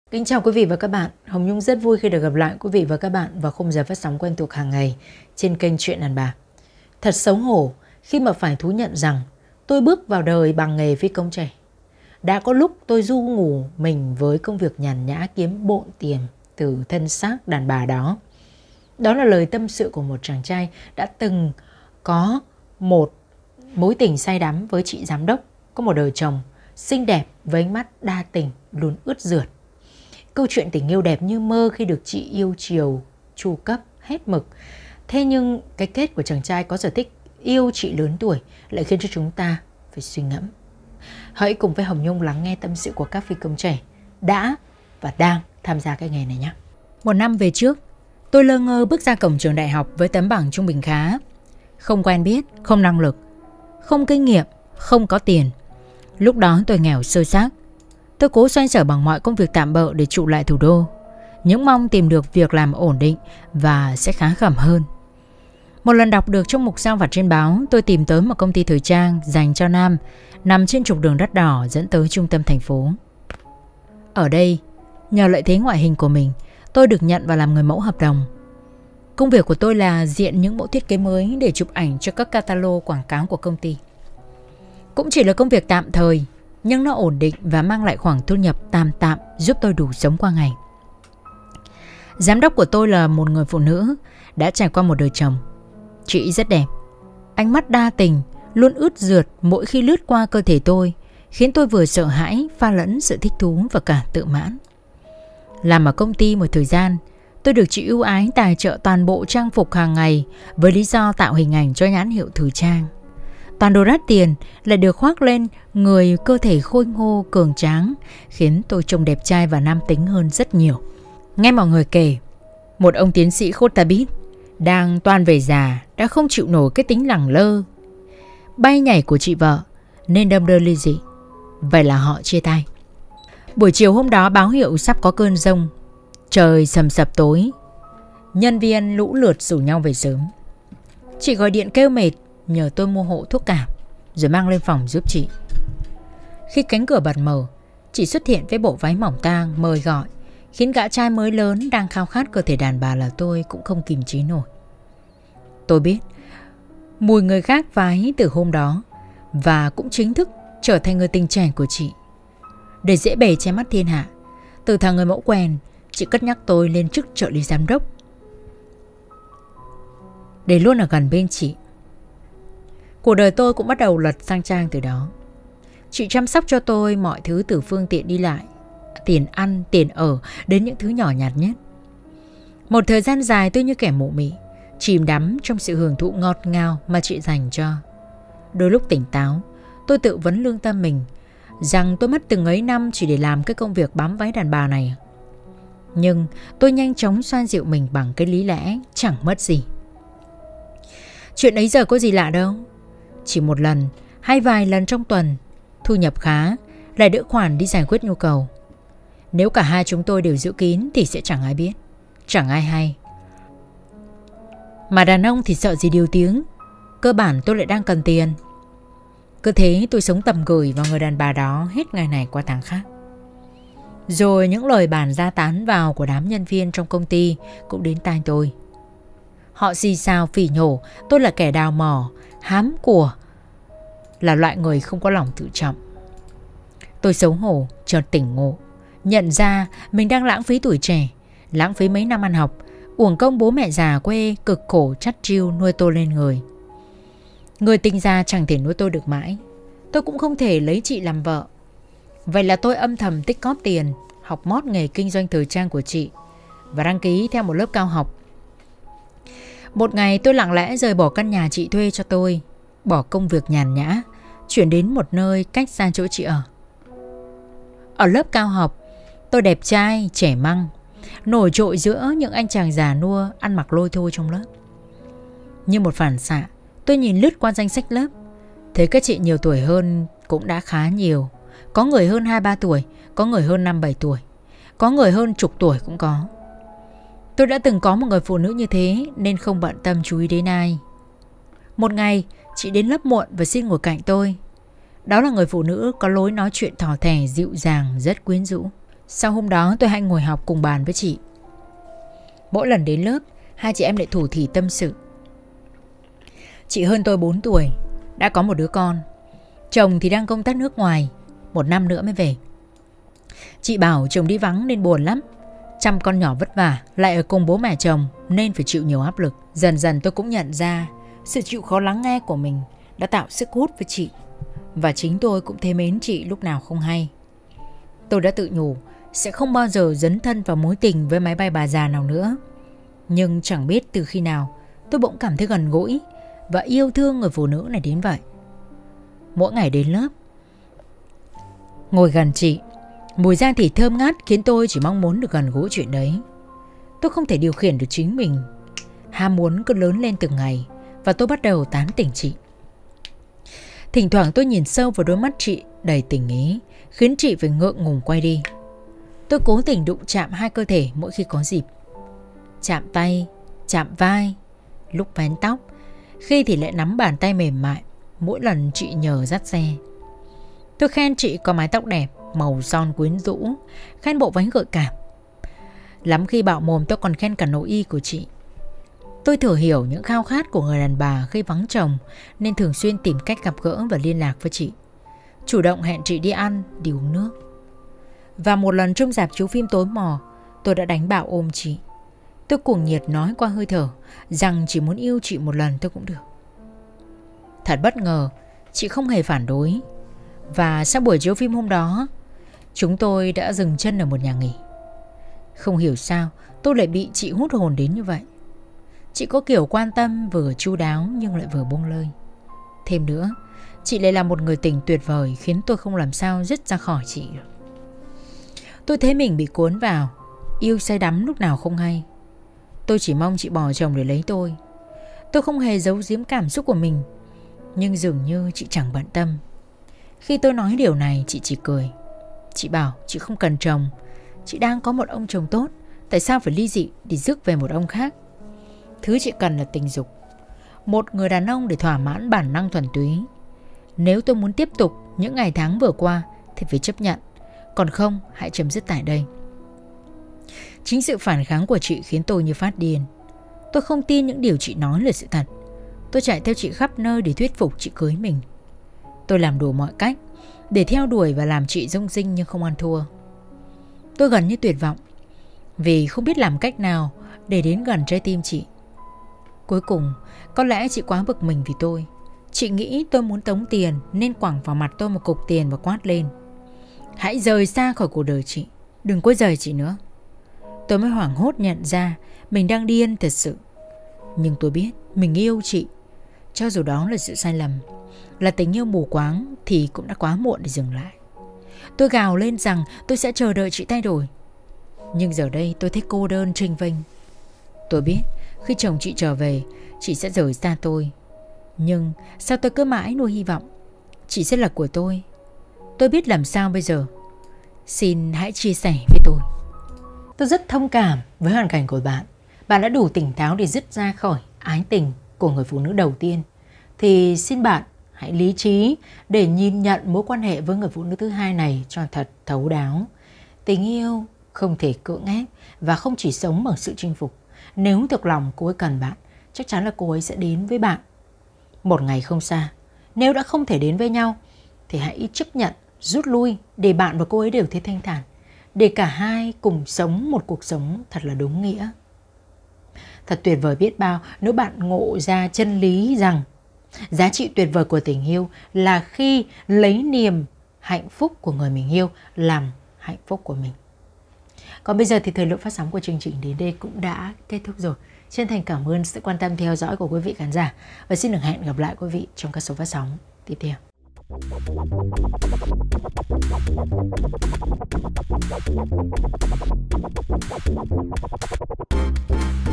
Kính chào quý vị và các bạn. Hồng Nhung rất vui khi được gặp lại quý vị và các bạn vào khung giờ phát sóng quen thuộc hàng ngày trên kênh Chuyện Đàn Bà. Thật xấu hổ khi mà phải thú nhận rằng tôi bước vào đời bằng nghề phi công trẻ. Đã có lúc tôi du ngủ mình với công việc nhàn nhã kiếm bộn tiền từ thân xác đàn bà đó. Đó là lời tâm sự của một chàng trai đã từng có một mối tình say đắm với chị giám đốc, có một đời chồng xinh đẹp với ánh mắt đa tình luôn ướt rượt. Câu chuyện tình yêu đẹp như mơ khi được chị yêu chiều, chu cấp, hết mực. Thế nhưng cái kết của chàng trai có sở thích yêu chị lớn tuổi lại khiến cho chúng ta phải suy ngẫm. Hãy cùng với Hồng Nhung lắng nghe tâm sự của các phi công trẻ đã và đang tham gia cái nghề này nhé. Một năm về trước, tôi lơ ngơ bước ra cổng trường đại học với tấm bằng trung bình khá. Không quen biết, không năng lực, không kinh nghiệm, không có tiền. Lúc đó tôi nghèo sơ xác. Tôi cố xoay sở bằng mọi công việc tạm bợ để trụ lại thủ đô, những mong tìm được việc làm ổn định và sẽ khá khẩm hơn. Một lần đọc được trong mục sao vặt trên báo, tôi tìm tới một công ty thời trang dành cho nam nằm trên trục đường Đắt Đỏ dẫn tới trung tâm thành phố. Ở đây, nhờ lợi thế ngoại hình của mình, tôi được nhận và làm người mẫu hợp đồng. Công việc của tôi là diện những mẫu thiết kế mới để chụp ảnh cho các catalog quảng cáo của công ty. Cũng chỉ là công việc tạm thời, nhưng nó ổn định và mang lại khoản thu nhập tạm tạm giúp tôi đủ sống qua ngày. Giám đốc của tôi là một người phụ nữ đã trải qua một đời chồng. Chị rất đẹp, ánh mắt đa tình, luôn ướt rượt mỗi khi lướt qua cơ thể tôi, khiến tôi vừa sợ hãi pha lẫn sự thích thú và cả tự mãn. Làm ở công ty một thời gian, tôi được chị ưu ái tài trợ toàn bộ trang phục hàng ngày với lý do tạo hình ảnh cho nhãn hiệu thời trang. Toàn đồ đắt tiền lại được khoác lên người, cơ thể khôi ngô cường tráng khiến tôi trông đẹp trai và nam tính hơn rất nhiều. Nghe mọi người kể, một ông tiến sĩ Khotabit đang toan về già đã không chịu nổi cái tính lẳng lơ, bay nhảy của chị vợ nên đâm đơn ly dị. Vậy là họ chia tay. Buổi chiều hôm đó báo hiệu sắp có cơn giông, trời sầm sập tối. Nhân viên lũ lượt rủ nhau về sớm. Chị gọi điện kêu mệt nhờ tôi mua hộ thuốc cảm rồi mang lên phòng giúp chị. Khi cánh cửa bật mở, chị xuất hiện với bộ váy mỏng tang mời gọi, khiến gã trai mới lớn đang khao khát cơ thể đàn bà là tôi cũng không kìm chế nổi. Tôi biết mùi người khác vái từ hôm đó và cũng chính thức trở thành người tình trẻ của chị. Để dễ bề che mắt thiên hạ, từ thằng người mẫu quèn, chị cất nhắc tôi lên chức trợ lý giám đốc để luôn ở gần bên chị. Cuộc đời tôi cũng bắt đầu lật sang trang từ đó. Chị chăm sóc cho tôi mọi thứ từ phương tiện đi lại, tiền ăn, tiền ở đến những thứ nhỏ nhặt nhất. Một thời gian dài tôi như kẻ mụ mị, chìm đắm trong sự hưởng thụ ngọt ngào mà chị dành cho. Đôi lúc tỉnh táo, tôi tự vấn lương tâm mình rằng tôi mất từng ấy năm chỉ để làm cái công việc bám váy đàn bà này. Nhưng tôi nhanh chóng xoa dịu mình bằng cái lý lẽ chẳng mất gì. Chuyện ấy giờ có gì lạ đâu. Chỉ một lần hay vài lần trong tuần, thu nhập khá, lại đỡ khoản đi giải quyết nhu cầu. Nếu cả hai chúng tôi đều giữ kín thì sẽ chẳng ai biết, chẳng ai hay. Mà đàn ông thì sợ gì điều tiếng. Cơ bản tôi lại đang cần tiền. Cứ thế tôi sống tầm gửi vào người đàn bà đó hết ngày này qua tháng khác. Rồi những lời bàn ra tán vào của đám nhân viên trong công ty cũng đến tai tôi. Họ xì xào phỉ nhổ tôi là kẻ đào mỏ, hám của, là loại người không có lòng tự trọng. Tôi xấu hổ chợt tỉnh ngộ, nhận ra mình đang lãng phí tuổi trẻ, lãng phí mấy năm ăn học, uổng công bố mẹ già quê cực khổ chắt chiu nuôi tôi lên người. Người tình già chẳng thể nuôi tôi được mãi, tôi cũng không thể lấy chị làm vợ. Vậy là tôi âm thầm tích cóp tiền, học mót nghề kinh doanh thời trang của chị và đăng ký theo một lớp cao học. Một ngày tôi lặng lẽ rời bỏ căn nhà chị thuê cho tôi, bỏ công việc nhàn nhã, chuyển đến một nơi cách xa chỗ chị ở. Ở lớp cao học, tôi đẹp trai, trẻ măng, nổi trội giữa những anh chàng già nua ăn mặc lôi thôi trong lớp. Như một phản xạ, tôi nhìn lướt qua danh sách lớp, thấy các chị nhiều tuổi hơn cũng đã khá nhiều. Có người hơn 2-3 tuổi, có người hơn 5-7 tuổi, có người hơn chục tuổi cũng có. Tôi đã từng có một người phụ nữ như thế nên không bận tâm chú ý đến ai. Một ngày, chị đến lớp muộn và xin ngồi cạnh tôi. Đó là người phụ nữ có lối nói chuyện thỏ thẻ dịu dàng, rất quyến rũ. Sau hôm đó tôi hay ngồi học cùng bàn với chị. Mỗi lần đến lớp, hai chị em lại thủ thỉ tâm sự. Chị hơn tôi 4 tuổi, đã có một đứa con. Chồng thì đang công tác nước ngoài, 1 năm nữa mới về. Chị bảo chồng đi vắng nên buồn lắm, chăm con nhỏ vất vả, lại ở cùng bố mẹ chồng nên phải chịu nhiều áp lực. Dần dần tôi cũng nhận ra sự chịu khó lắng nghe của mình đã tạo sức hút với chị, và chính tôi cũng thấy mến chị lúc nào không hay. Tôi đã tự nhủ sẽ không bao giờ dấn thân vào mối tình với máy bay bà già nào nữa. Nhưng chẳng biết từ khi nào tôi bỗng cảm thấy gần gũi và yêu thương người phụ nữ này đến vậy. Mỗi ngày đến lớp, ngồi gần chị, mùi da thịt thơm ngát khiến tôi chỉ mong muốn được gần gũi chuyện đấy. Tôi không thể điều khiển được chính mình. Ham muốn cứ lớn lên từng ngày và tôi bắt đầu tán tỉnh chị. Thỉnh thoảng tôi nhìn sâu vào đôi mắt chị đầy tình ý, khiến chị phải ngượng ngùng quay đi. Tôi cố tình đụng chạm hai cơ thể mỗi khi có dịp. Chạm tay, chạm vai, lúc vén tóc, khi thì lại nắm bàn tay mềm mại mỗi lần chị nhờ dắt xe. Tôi khen chị có mái tóc đẹp, màu son quyến rũ, khen bộ váy gợi cảm. Lắm khi bạo mồm tôi còn khen cả nội y của chị. Tôi thừa hiểu những khao khát của người đàn bà khi vắng chồng nên thường xuyên tìm cách gặp gỡ và liên lạc với chị. Chủ động hẹn chị đi ăn, đi uống nước. Và một lần trong rạp chiếu phim tối mò, tôi đã đánh bạo ôm chị. Tôi cuồng nhiệt nói qua hơi thở rằng chỉ muốn yêu chị một lần tôi cũng được. Thật bất ngờ, chị không hề phản đối. Và sau buổi chiếu phim hôm đó, chúng tôi đã dừng chân ở một nhà nghỉ. Không hiểu sao tôi lại bị chị hút hồn đến như vậy. Chị có kiểu quan tâm vừa chu đáo nhưng lại vừa buông lơi. Thêm nữa, chị lại là một người tình tuyệt vời khiến tôi không làm sao dứt ra khỏi chị được. Tôi thấy mình bị cuốn vào, yêu say đắm lúc nào không hay. Tôi chỉ mong chị bỏ chồng để lấy tôi. Tôi không hề giấu giếm cảm xúc của mình, nhưng dường như chị chẳng bận tâm. Khi tôi nói điều này, chị chỉ cười. Chị bảo chị không cần chồng, chị đang có một ông chồng tốt, tại sao phải ly dị để rước về một ông khác. Thứ chị cần là tình dục, một người đàn ông để thỏa mãn bản năng thuần túy. Nếu tôi muốn tiếp tục những ngày tháng vừa qua thì phải chấp nhận, còn không hãy chấm dứt tại đây. Chính sự phản kháng của chị khiến tôi như phát điên. Tôi không tin những điều chị nói là sự thật. Tôi chạy theo chị khắp nơi để thuyết phục chị cưới mình. Tôi làm đủ mọi cách để theo đuổi và làm chị rông rinh nhưng không ăn thua. Tôi gần như tuyệt vọng vì không biết làm cách nào để đến gần trái tim chị. Cuối cùng, có lẽ chị quá bực mình vì tôi. Chị nghĩ tôi muốn tống tiền nên quẳng vào mặt tôi một cục tiền và quát lên: hãy rời xa khỏi cuộc đời chị, đừng quấy rầy chị nữa. Tôi mới hoảng hốt nhận ra mình đang điên thật sự. Nhưng tôi biết mình yêu chị. Cho dù đó là sự sai lầm, là tình yêu mù quáng, thì cũng đã quá muộn để dừng lại. Tôi gào lên rằng tôi sẽ chờ đợi chị thay đổi. Nhưng giờ đây tôi thấy cô đơn chênh vênh. Tôi biết khi chồng chị trở về, chị sẽ rời xa tôi. Nhưng sao tôi cứ mãi nuôi hy vọng chị sẽ là của tôi. Tôi biết làm sao bây giờ. Xin hãy chia sẻ với tôi. Tôi rất thông cảm với hoàn cảnh của bạn. Bạn đã đủ tỉnh táo để dứt ra khỏi ái tình của người phụ nữ đầu tiên. Thì xin bạn hãy lý trí để nhìn nhận mối quan hệ với người phụ nữ thứ hai này cho thật thấu đáo. Tình yêu không thể cưỡng ép và không chỉ sống bằng sự chinh phục. Nếu thực lòng cô ấy cần bạn, chắc chắn là cô ấy sẽ đến với bạn. Một ngày không xa. Nếu đã không thể đến với nhau thì hãy chấp nhận rút lui để bạn và cô ấy đều thấy thanh thản, để cả hai cùng sống một cuộc sống thật là đúng nghĩa. Thật tuyệt vời biết bao nếu bạn ngộ ra chân lý rằng giá trị tuyệt vời của tình yêu là khi lấy niềm hạnh phúc của người mình yêu làm hạnh phúc của mình. Còn bây giờ thì thời lượng phát sóng của chương trình đến đây cũng đã kết thúc rồi. Chân thành cảm ơn sự quan tâm theo dõi của quý vị khán giả và xin được hẹn gặp lại quý vị trong các số phát sóng tiếp theo.